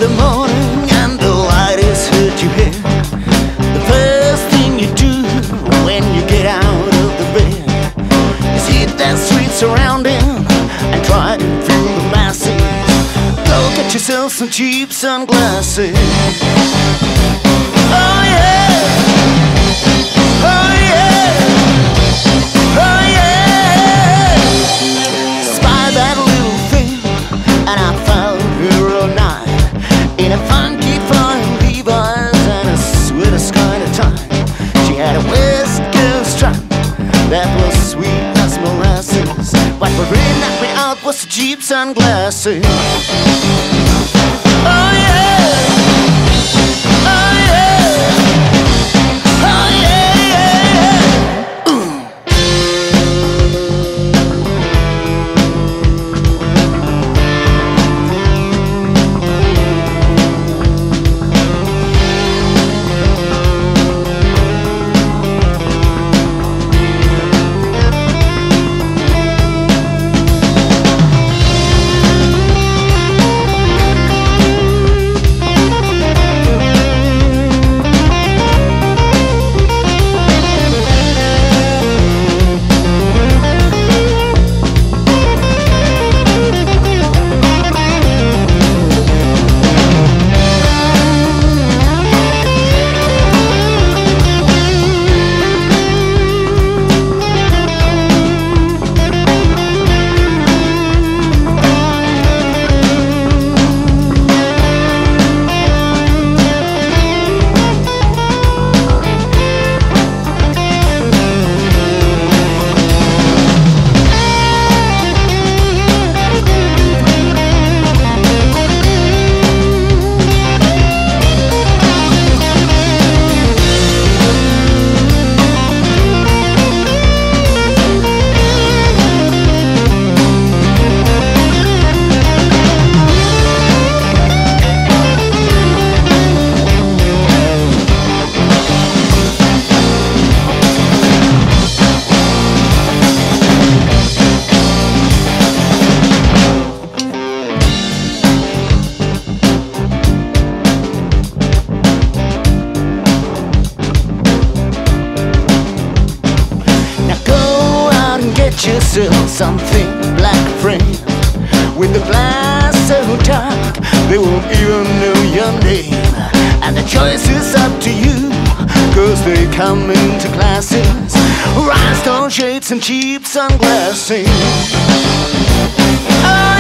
the morning and the light is hit you here, the first thing you do when you get out of the bed is hit that street surrounding and try to fool the masses. Go get yourself some cheap sunglasses. Oh yeah, oh yeah, oh yeah. Spy that little thing, and I found her all night in a funky flying Levi's and a Swedish kind of time. She had a West Coast strut that was sweet as molasses, but what really knocked me out was the cheap sunglasses. Oh yeah, oh yeah, oh yeah, yeah, yeah. Yourself something black frame with the glass so dark they won't even know your name. And the choice is up to you, cause they come into classes, rhinestone shades and cheap sunglasses. Oh,